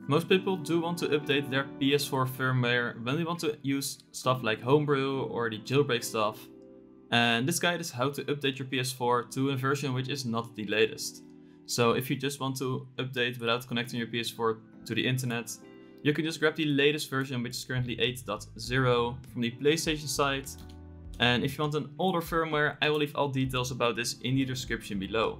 Most people do want to update their PS4 firmware when they want to use stuff like homebrew or the jailbreak stuff. And this guide is how to update your PS4 to a version which is not the latest. So if you just want to update without connecting your PS4 to the internet, you can just grab the latest version, which is currently 8.0 from the PlayStation site. And if you want an older firmware, I will leave all details about this in the description below.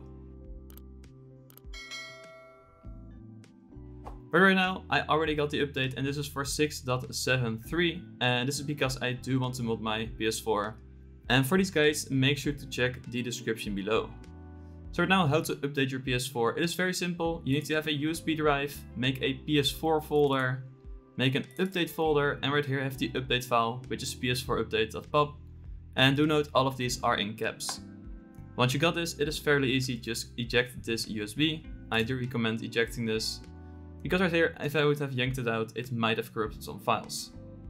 But right now, I already got the update and this is for 6.73, and this is because I do want to mod my PS4. And for these guys, make sure to check the description below. So right now, how to update your PS4. It is very simple. You need to have a USB drive, make a PS4 folder, make an update folder, and right here have the update file, which is ps4update.pub. And do note, all of these are in caps. Once you got this, it is fairly easy. Just eject this USB. I do recommend ejecting this, because right here, if I would have yanked it out, it might have corrupted some files.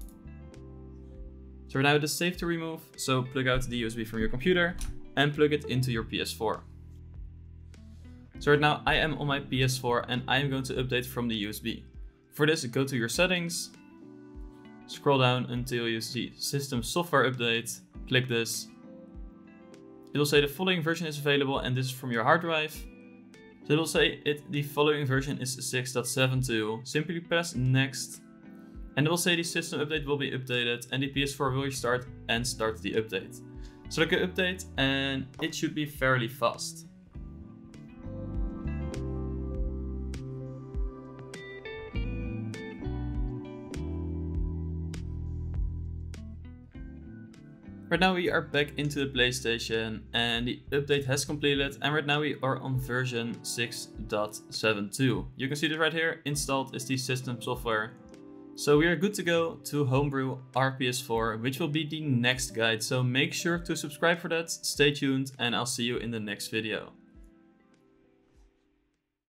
So right now it is safe to remove, so plug out the USB from your computer and plug it into your PS4. So right now I am on my PS4 and I am going to update from the USB. For this, go to your settings, scroll down until you see System Software Update, click this. It will say the following version is available and this is from your hard drive. So it will say the following version is 6.72, simply press next. And it will say the system update will be updated and the PS4 will restart and start the update. So click update and it should be fairly fast. Right now we are back into the PlayStation and the update has completed, and right now we are on version 6.72. You can see this right here, installed is the system software. So we are good to go to homebrew our PS4, which will be the next guide. So make sure to subscribe for that, stay tuned, and I'll see you in the next video.